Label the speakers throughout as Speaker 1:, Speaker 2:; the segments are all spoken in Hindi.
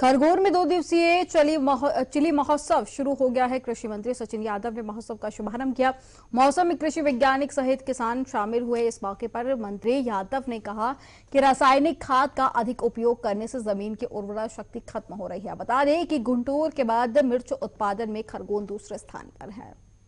Speaker 1: खरगोन में 2 दिवसीय चिली महोत्सव शुरू हो गया है। कृषि मंत्री सचिन यादव ने महोत्सव का शुभारंभ किया। महोत्सव में कृषि वैज्ञानिक सहित किसान शामिल हुए। इस मौके पर मंत्री यादव ने कहा कि रासायनिक खाद का अधिक उपयोग करने से जमीन की उर्वरा शक्ति खत्म हो रही है। बता दें कि गुंटूर के बाद मिर्च उत्पादन में खरगोन दूसरे स्थान पर है।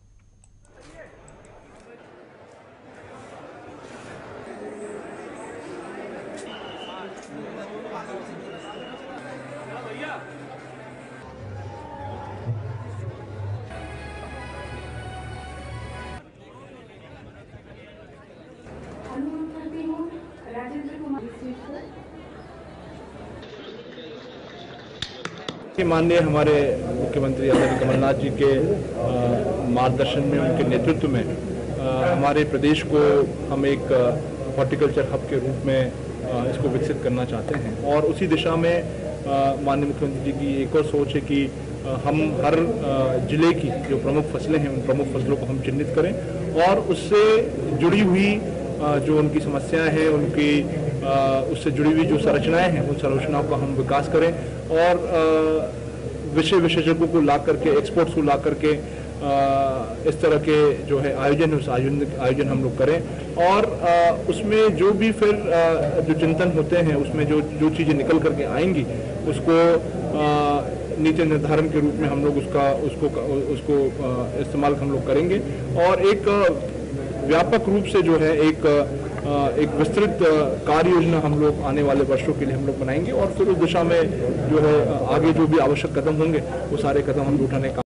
Speaker 2: माननीय हमारे मुख्यमंत्री आदरणीय कमलनाथ जी के मार्गदर्शन में, उनके नेतृत्व में हमारे प्रदेश को हम एक हॉर्टिकल्चर हब के रूप में इसको विकसित करना चाहते हैं। और उसी दिशा में माननीय मुख्यमंत्री जी की एक और सोच है कि हम हर जिले की जो प्रमुख फसलें हैं, उन प्रमुख फसलों को हम चिन्हित करें और उससे जुड़ी हुई जो उनकी समस्याएं हैं, उनकी उससे जुड़ी हुई जो संरचनाएं हैं, उन संरचनाओं का हम विकास करें और विशेषज्ञों को ला करके, एक्सपर्ट्स को ला करके इस तरह के जो है आयोजन हम लोग करें। और उसमें जो भी फिर जो चिंतन होते हैं, उसमें जो चीज़ें निकल करके आएंगी, उसको नीति निर्धारण के रूप में हम लोग उसको इस्तेमाल हम लोग करेंगे। और एक व्यापक रूप से जो है एक विस्तृत कार्य योजना हम लोग आने वाले वर्षों के लिए हम लोग बनाएंगे और फिर उस दिशा में जो है आगे जो भी आवश्यक कदम होंगे वो सारे कदम हम उठाने का